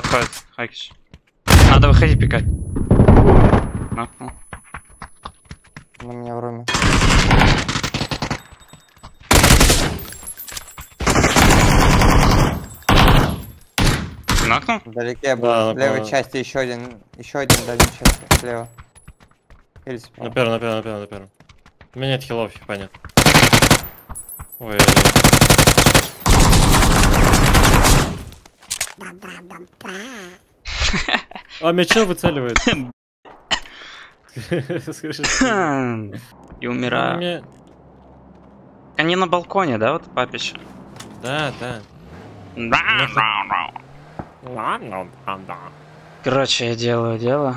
выходит. Хайкич. Надо выходить пикать. Нахуй. На меня в руме. Нахнул? Вдалеке был. Да, В левой части еще один в дальней части. Слева. Или справа. На первом. У меня нет хилов, понятно. Ой. А мяча выцеливает. И умираю. Они на балконе, да, вот папище? Да. Короче, я делаю дело.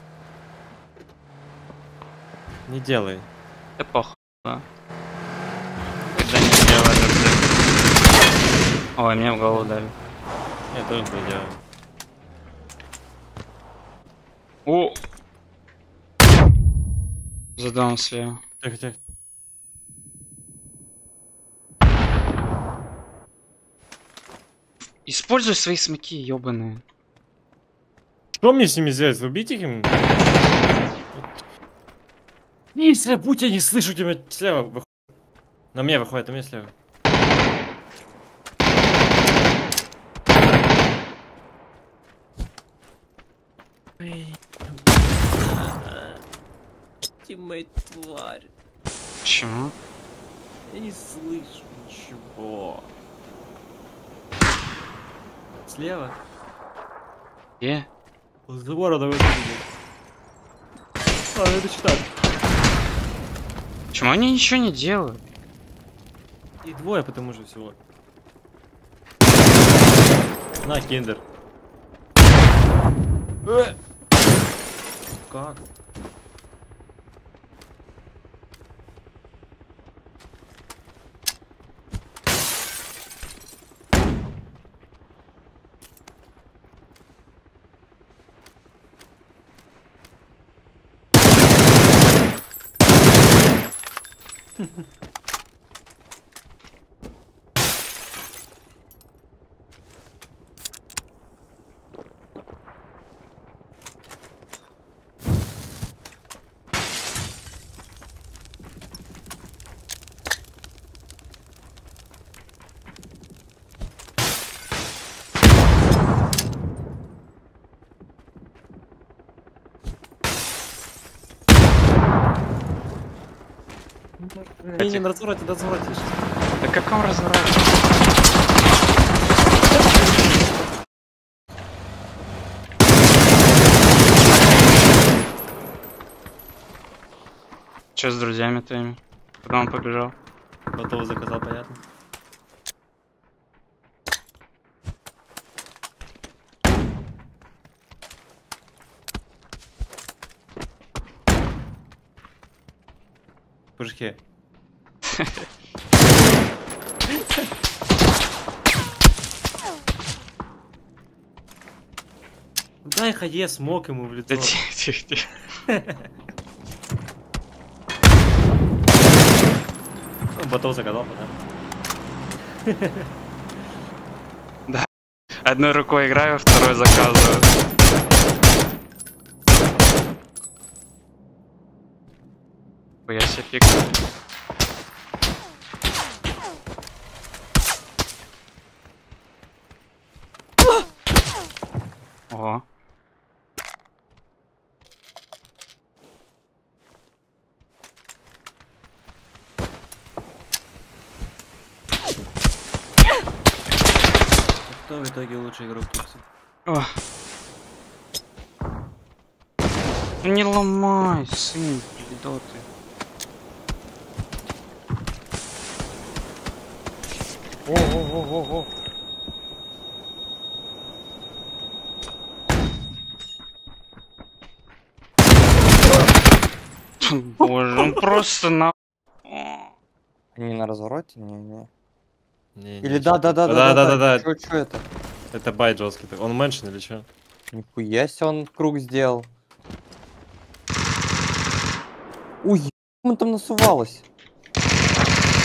Не делай. Да похуй, да. Когда не сделаю, это все. Ой, мне в голову дали. Я тоже не делаю. О! Задам слева. Тихо. Используй свои смоки, ёбаные. Что мне с ними сделать? Убить их им? Если будь я не слышу тебя слева выходит. На мне выходит, на мне слева. Тиммейт, тварь. Почему? Я не слышу ничего. Слева? Где? Возле забора давай видим. А, это читать. Почему они ничего не делают? И двое потому же всего. На, киндер. Как? Не развороте, развороте. Да каком развороте? Че с друзьями твоими? Куда он побежал? Готово заказал, понятно. Пушки. Дай ходе, смог ему в лицо. Да тихо. Ботов загадал, да? Да. Одной рукой играю, второй заказываю. Я себе пикаю. Ого. Кто в итоге лучший игрок Турции? О. Ну не ломай, сын, пидоты. О. Боже, он просто на... Не на развороте? Не. Не, Или да. Чё это? Это байт жесткий. Он мэншн или что? Нихуя себе он круг сделал. Ой, он там насувалось.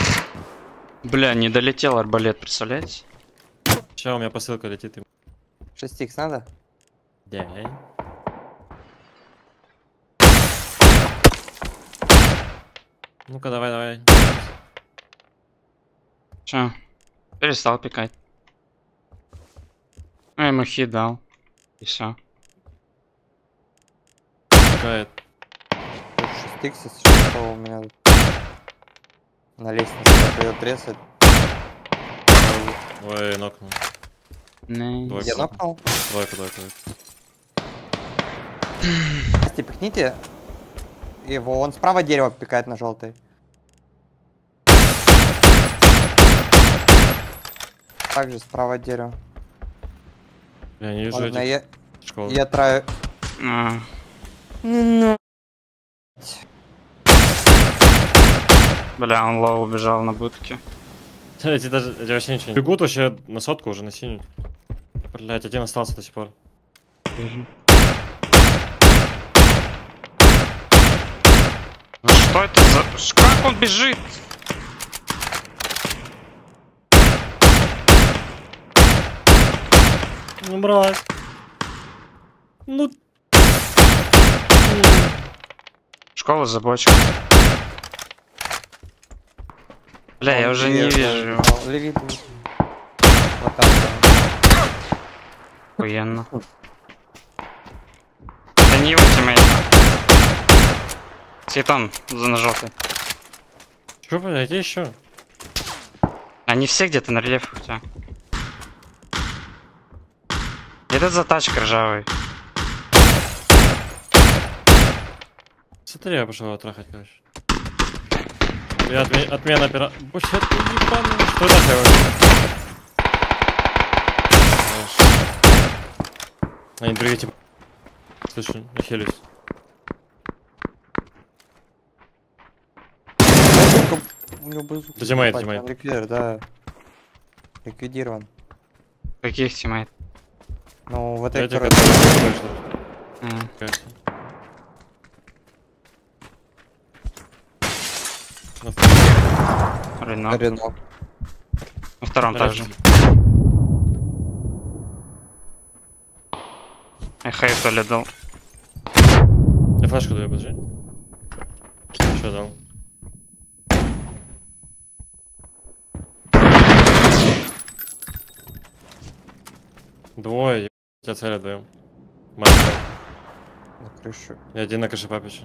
Бля, не долетел арбалет, представляете? Сейчас у меня посылка летит. 6х надо? День. Ну-ка, давай. Че? Перестал пикать. Ну, я ему хит дал. И все. Пикает. 6х, если что, у меня на лестнице пойдет резать. Ой, нокнул. Не. Я нокнул. Двойка. Если пикните его, он справа дерево пикает на желтый. Также справа дерево. Я не вижу Ладно, этих школ. я траю. А, бля, он лоу убежал на будке. Эти вообще ничего не... Бегут вообще на сотку уже, на синюю. Блять, один остался до сих пор. Ну что это за... Как он бежит? Ну, брат. Ну... Школа за бочкой. Бля, я уже не вижу его. Левит. Вот там, да. Охуенно. Это не его тиммейт. Цветом на желтый. Чё, блядь, где еще? Они все где-то на рельефах у тебя. Этот за тачкой ржавый. Смотри, я пошел отрахать, короче. Я отмена пира... Боже, это ебаный. Что это такое? Они другие типа... Слышу, я хилюсь. У него был звук. Да тиммейт, Ебать, тиммейт. он ликвидер, да. Ликвидирован. Каких тиммейт? Ну, вот Я эти, тебе М. Рено. Рено. На втором также. Я хайп то ли дал. Я флешку даю, подожди. Что дал? Двое, я цель даю. Мать. На крышу. Я один на крыше папича.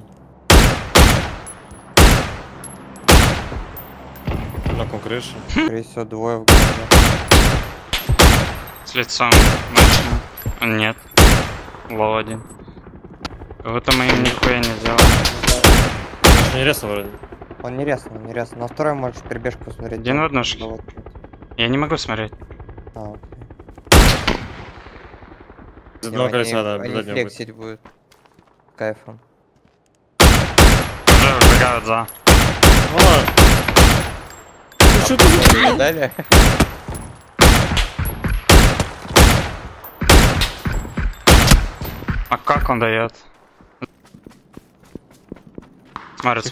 Нокнул крышу. Скорее всего, двое в голове. С лицом мощно. Нет. Лоу один. Как будто мы им нихуя не сделали. Конечно, не резко вроде. Он не резал, не резал. На второй можешь перебежку посмотреть. Один в однушке. Вот. Я не могу смотреть. А, окей. Из одного Они- колеса, да, Они обязательно будет. флексить будет. Кайфом. Уже выбегают за. Ну что ты за... Дали? А как он дает? Смотрит.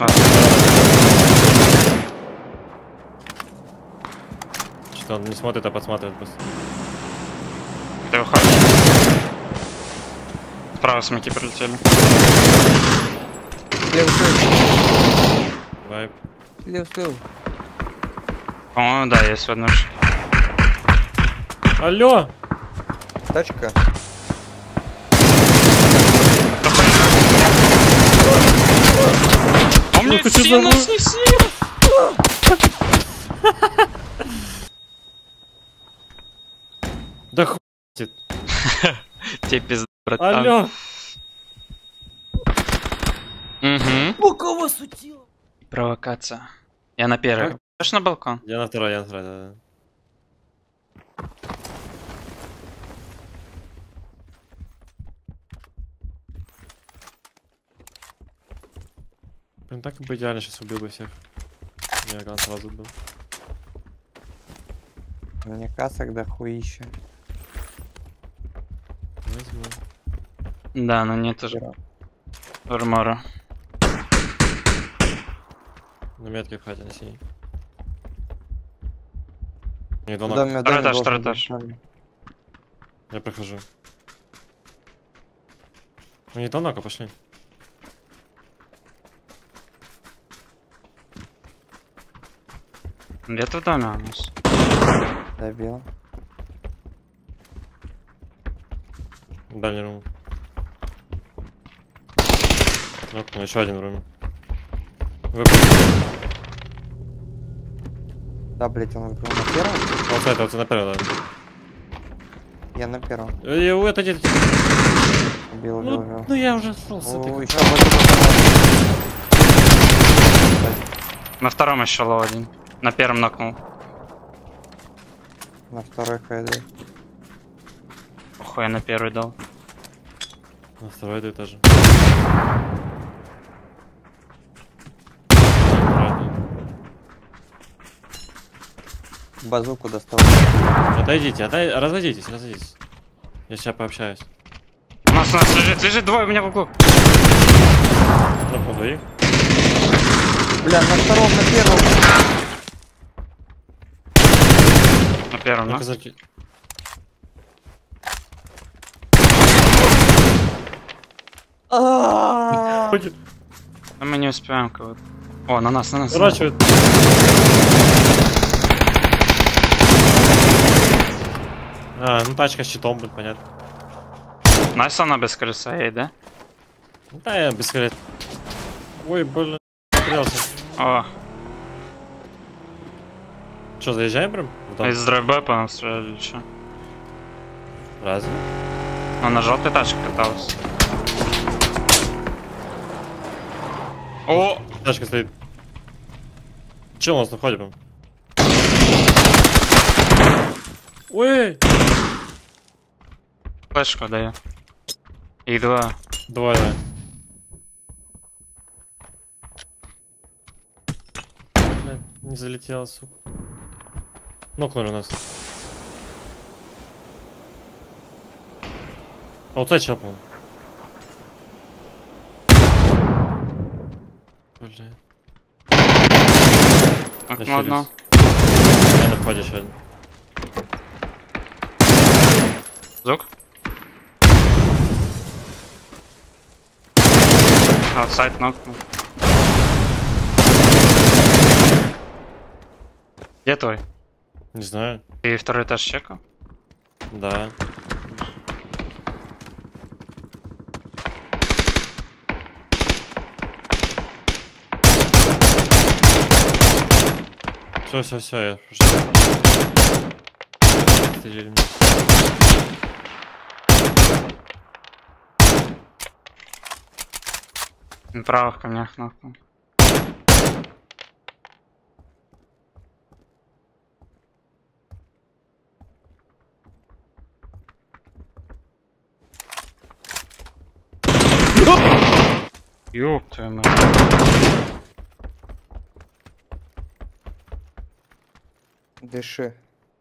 Что он не смотрит, а подсматривает просто. Ты выходишь. Справа смоки прилетели. Вайп. Слева. По-моему, да, есть в однушке. Алло! Тачка. Он мне Ну-ка, что сильно за- снеси! Да хуй. Тебе пизда, братан. Алло! Угу. У кого сутило? Провокация. Я на первый. Как? Пойдешь на балкон? Я на второй, да. Блин, так бы идеально сейчас убил бы всех. Я ган сразу был. Мне касок да хуища. Возьму. Да, но нет уже армора. На метке в хате на синий. Не, В донок. доме Второй этаж, должен второй быть этаж. нормально. Я прохожу. Ну не давно-ка пошли. Где-то в доме у нас. Добил. Дальний рум. Ну, еще один в руме. Да, блять, он выпил на первом. Вот это, вот на первом, да. Я на первом. Это где-то... Убил, убил, убил. Ну я уже шел с О, этой... еще вот На втором еще лоу один. На первом нокнул. на второй ХД. Охуя на первый дал. На второй этаже. Базуку достал. Отойдите, разойдитесь. Я сейчас пообщаюсь. У нас лежит двое у меня в углу. Ну, по двоих. Бля, на втором, на первом. На первом, да? Казаки. А мы не успеваем кого-то. О, на нас. Сворачивает. А, ну тачка с щитом, блин, понятно. Найс, она без колеса едет, да? Ну да, я без колес. Ой, блин, стрелся. О, Че, заезжаем прям? В дом? из драйвбэя по нам стреляли, или чё? Разве? Она на желтой тачке каталась. О! Тачка стоит. Че у нас на входе прям? Ой! Флешку даю. И два. Двое, да. Бля, не залетела, сука. Нокнули у нас. А вот это чапнул. Бля. Окно одно. Я на входе еще один. Звук. Аутсайд нокнул. Где твой? Не знаю. Ты второй этаж чекал? Да. Все, я уже. Стреляли меня. На правых камнях нокнул. Ёб твою мать. Дыши.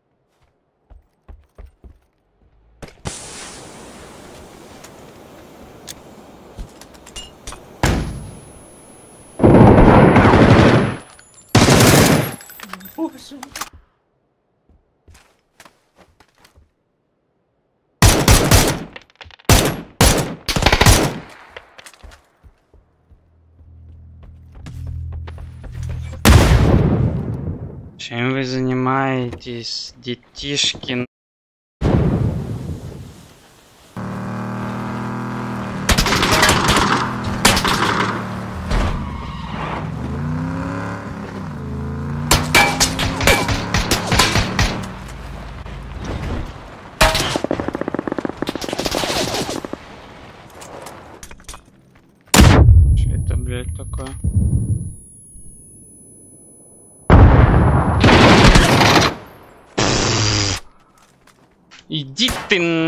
Чем вы занимаетесь, детишки? Что это, блядь, такое? Иди ты